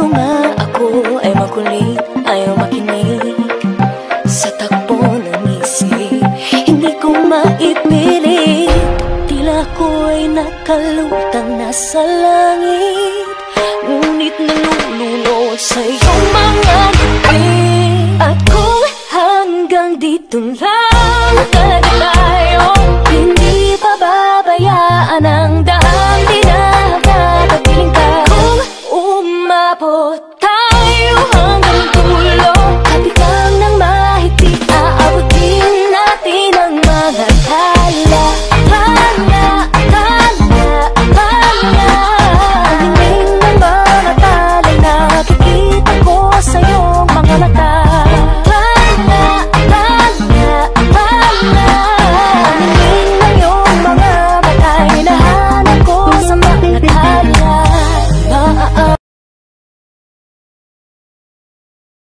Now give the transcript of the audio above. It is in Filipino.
nga ako ay makulit, ayaw makinig sa takbo ng isip. Hindi ko maipilit, tila ko ay nakalutang nasa langit, ngunit nalulunod sa iyong mga ngiti. At kung hanggang dito lang talaga tayo, hindi pababayaan ang daan, di na magpapiling ka. Kung umabot